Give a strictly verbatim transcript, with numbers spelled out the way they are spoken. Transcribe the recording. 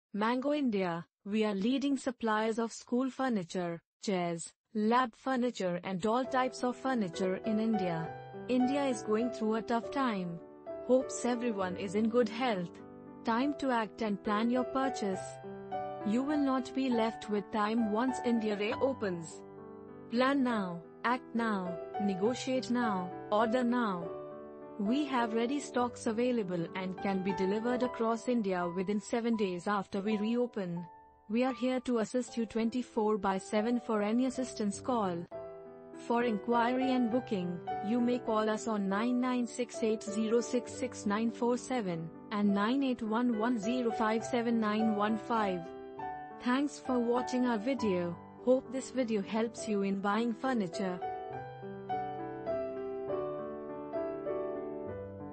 Mango India, we are leading suppliers of school furniture, chairs, lab furniture and all types of furniture in India. India is going through a tough time. Hopes everyone is in good health. Time to act and plan your purchase. You will not be left with time once India reopens. Plan now, act now, negotiate now, order now. We have ready stocks available and can be delivered across India within seven days after we reopen. We are here to assist you twenty-four by seven for any assistance call. For inquiry and booking, you may call us on nine nine six eight zero six six nine four seven and nine eight one one zero five seven nine one five. Thanks for watching our video. Hope this video helps you in buying furniture.